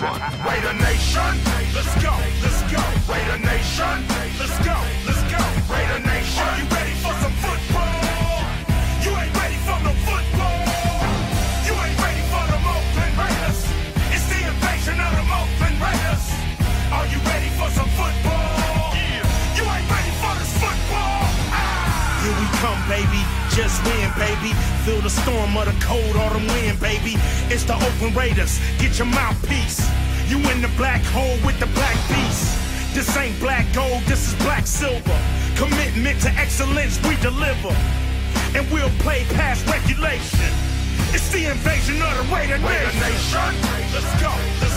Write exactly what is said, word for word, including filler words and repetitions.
one. Raider Nation, let's go, let's go. Raider Nation, let's go, let's go. Raider Nation, are you ready for some football? You ain't ready for no football. You ain't ready for the Oakland Raiders. It's the invasion of the Oakland Raiders. Are you ready for some football? Yeah. You ain't ready for this football. Ah. Here we come, baby. Just win, baby. Feel the storm of the cold autumn wind, baby. It's the Oakland Raiders. Get your mouthpiece. You in the black hole with the black beast. This ain't black gold, this is black silver. Commitment to excellence, we deliver. And we'll play past regulation. It's the invasion of the Raider Nation. Let's go. Let's